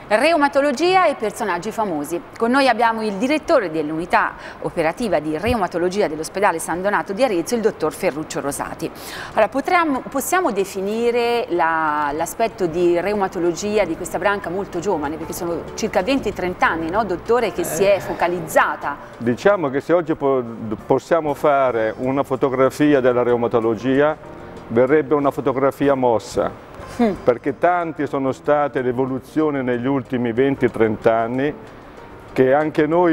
Reumatologia e personaggi famosi. Con noi abbiamo il direttore dell'unità operativa di reumatologia dell'ospedale San Donato di Arezzo, il dottor Ferruccio Rosati. Allora, possiamo definire l'aspetto di reumatologia di questa branca molto giovane, perché sono circa 20-30 anni, no, dottore, che si è focalizzata? Diciamo che se oggi possiamo fare una fotografia della reumatologia, verrebbe una fotografia mossa. Perché tanti sono state le evoluzioni negli ultimi 20-30 anni che anche noi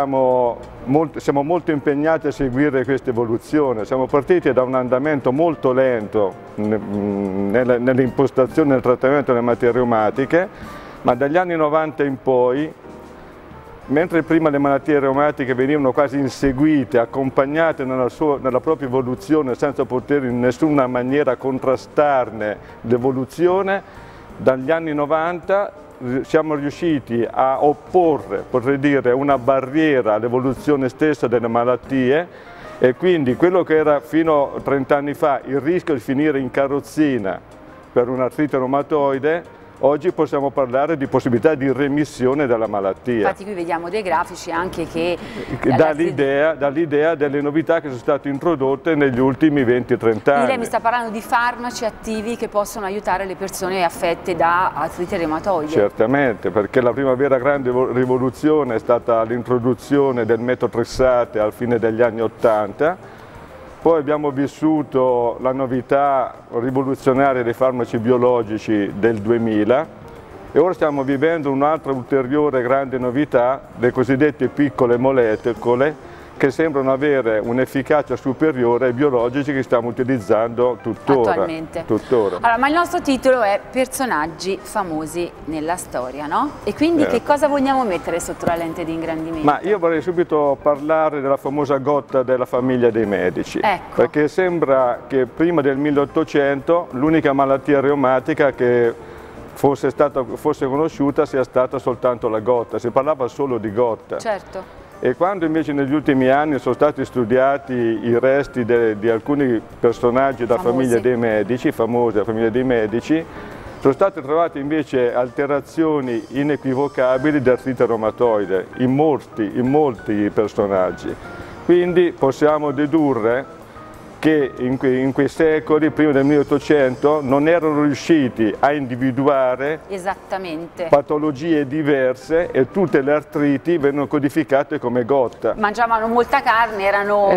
siamo molto impegnati a seguire questa evoluzione. Siamo partiti da un andamento molto lento nell'impostazione del trattamento delle malattie reumatiche, ma dagli anni 90 in poi, mentre prima le malattie reumatiche venivano quasi inseguite, accompagnate nella propria evoluzione senza poter in nessuna maniera contrastarne l'evoluzione, dagli anni 90 siamo riusciti a opporre, potrei dire, una barriera all'evoluzione stessa delle malattie, e quindi quello che era fino a 30 anni fa il rischio di finire in carrozzina per un'artrite reumatoide, oggi possiamo parlare di possibilità di remissione della malattia. Infatti qui vediamo dei grafici anche che dall'idea delle novità che sono state introdotte negli ultimi 20-30 anni. Lei mi sta parlando di farmaci attivi che possono aiutare le persone affette da artrite reumatoide. Certamente, perché la prima vera grande rivoluzione è stata l'introduzione del metotrexate al fine degli anni 80. Poi abbiamo vissuto la novità rivoluzionaria dei farmaci biologici del 2000 e ora stiamo vivendo un'altra ulteriore grande novità, le cosiddette piccole molecole, che sembrano avere un'efficacia superiore ai biologici che stiamo utilizzando tuttora. Attualmente. Tuttora. Allora, ma il nostro titolo è personaggi famosi nella storia, no? E quindi che cosa vogliamo mettere sotto la lente di ingrandimento? Ma io vorrei subito parlare della famosa Gotta della famiglia dei medici. Ecco. Perché sembra che prima del 1800 l'unica malattia reumatica che fosse conosciuta sia stata soltanto la Gotta, si parlava solo di Gotta. Certo. E quando invece negli ultimi anni sono stati studiati i resti di alcuni personaggi della famiglia dei medici, famosi della famiglia dei medici, sono state trovate invece alterazioni inequivocabili di artrite reumatoide in molti personaggi. Quindi possiamo dedurre che in quei secoli, prima del 1800, non erano riusciti a individuare patologie diverse e tutte le artriti vennero codificate come Gotta. Mangiavano molta carne, erano,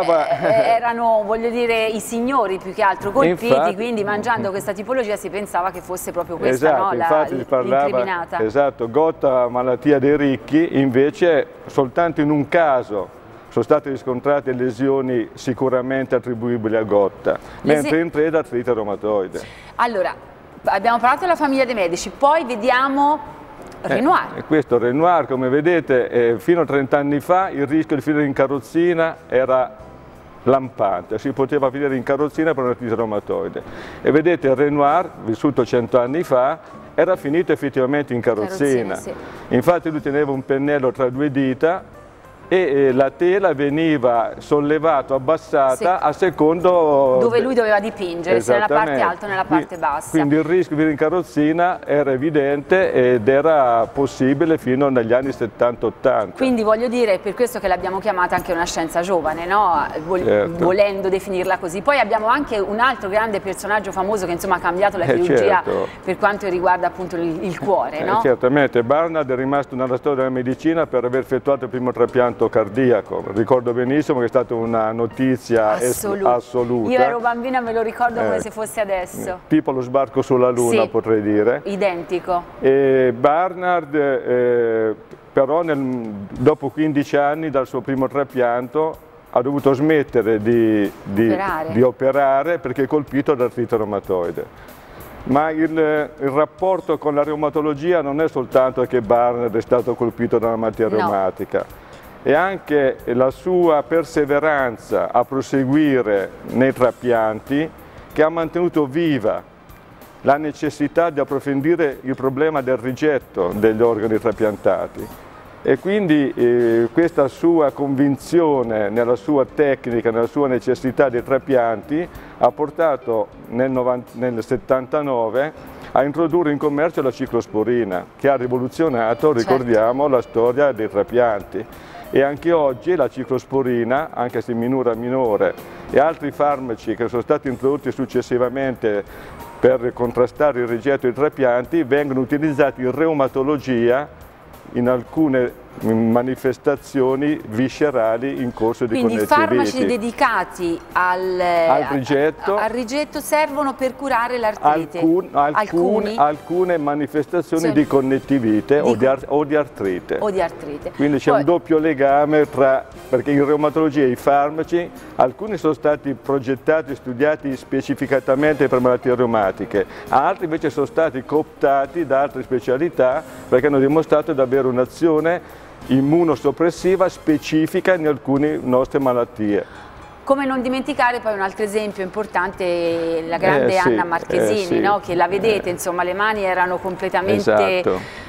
voglio dire, i signori più che altro colpiti, infatti, quindi mangiando questa tipologia si pensava che fosse proprio questa, esatto, no? L'incriminata. Esatto, Gotta, malattia dei ricchi, invece soltanto in un caso sono state riscontrate lesioni sicuramente attribuibili a Gotta, mentre in 3 da artrite reumatoide. Allora, abbiamo parlato della famiglia dei medici, poi vediamo Renoir. Questo Renoir, come vedete, fino a 30 anni fa il rischio di finire in carrozzina era lampante, si poteva finire in carrozzina per un'artrite reumatoide. E vedete, Renoir, vissuto 100 anni fa, era finito effettivamente in carrozzina. Sì. Infatti lui teneva un pennello tra 2 dita e la tela veniva sollevata o abbassata a secondo dove lui doveva dipingere, se nella parte alta o nella parte bassa. Quindi il rischio di venire in carrozzina era evidente ed era possibile fino agli anni 70-80. Quindi voglio dire, per questo che l'abbiamo chiamata anche una scienza giovane, no? Volendo definirla così. Poi abbiamo anche un altro grande personaggio famoso che insomma ha cambiato la chirurgia per quanto riguarda appunto il cuore, no? Certamente, Barnard è rimasto nella storia della medicina per aver effettuato il primo trapianto cardiaco. Ricordo benissimo che è stata una notizia assoluta. Io ero bambina, me lo ricordo come se fosse adesso. Tipo lo sbarco sulla Luna, potrei dire. Identico. E Barnard però dopo 15 anni dal suo primo trapianto ha dovuto smettere di operare perché è colpito da artrite reumatoide. Ma il rapporto con la reumatologia non è soltanto che Barnard è stato colpito da una malattia reumatica, e anche la sua perseveranza a proseguire nei trapianti che ha mantenuto viva la necessità di approfondire il problema del rigetto degli organi trapiantati. E quindi questa sua convinzione nella sua tecnica, nella sua necessità dei trapianti ha portato nel 79 a introdurre in commercio la ciclosporina, che ha rivoluzionato, ricordiamo, la storia dei trapianti. E anche oggi la ciclosporina, anche se in misura minore, e altri farmaci che sono stati introdotti successivamente per contrastare il rigetto dei trapianti, vengono utilizzati in reumatologia in alcune manifestazioni viscerali in corso di congettiviti. Quindi farmaci dedicati al rigetto servono per curare l'artrite? Alcune manifestazioni di connettivite o di artrite. Quindi c'è un doppio legame perché in reumatologia i farmaci, alcuni sono stati progettati e studiati specificatamente per malattie reumatiche, altri invece sono stati cooptati da altre specialità perché hanno dimostrato di avere un'azione immunosoppressiva specifica in alcune nostre malattie. Come non dimenticare poi un altro esempio importante, la grande Anna Marchesini, no? Che la vedete, insomma, le mani erano completamente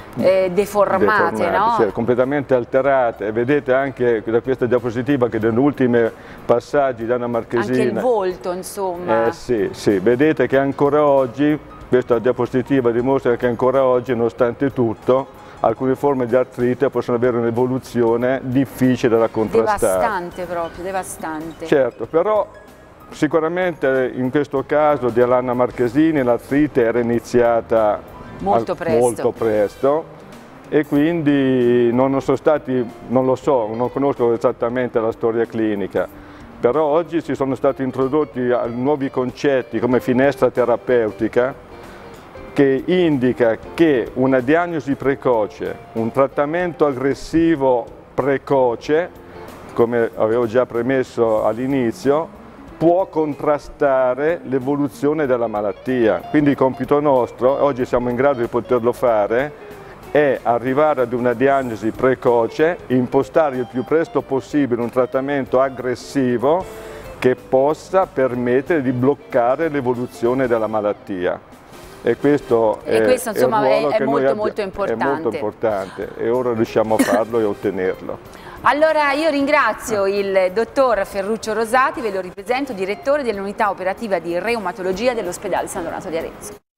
deformate, no? Sì, completamente alterate. E vedete anche da questa diapositiva che negli ultimi passaggi di Anna Marchesini, anche il volto, insomma. Sì, vedete che ancora oggi, questa diapositiva dimostra che ancora oggi, nonostante tutto, alcune forme di artrite possono avere un'evoluzione difficile da contrastare. Devastante proprio, devastante. Certo, però sicuramente in questo caso di Anna Marchesini l'artrite era iniziata molto presto e quindi non sono stati, non lo so, non conosco esattamente la storia clinica, però oggi ci sono stati introdotti nuovi concetti come finestra terapeutica, che indica che una diagnosi precoce, un trattamento aggressivo precoce, come avevo già premesso all'inizio, può contrastare l'evoluzione della malattia. Quindi il compito nostro, oggi siamo in grado di poterlo fare, è arrivare ad una diagnosi precoce, impostare il più presto possibile un trattamento aggressivo che possa permettere di bloccare l'evoluzione della malattia. E questo insomma, è molto importante. È molto importante e ora riusciamo a farlo e a ottenerlo. Allora io ringrazio il dottor Ferruccio Rosati, ve lo ripresento, direttore dell'unità operativa di reumatologia dell'ospedale San Donato di Arezzo.